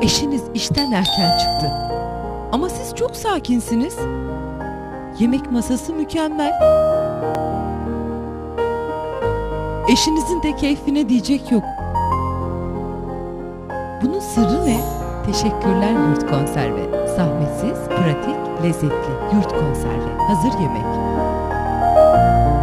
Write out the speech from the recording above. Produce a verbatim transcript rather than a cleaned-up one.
Eşiniz işten erken çıktı. Ama siz çok sakinsiniz. Yemek masası mükemmel. Eşinizin de keyfine diyecek yok. Bunun sırrı ne? Teşekkürler Yurt Konserve. Zahmetsiz, pratik, lezzetli. Yurt Konserve. Hazır yemek.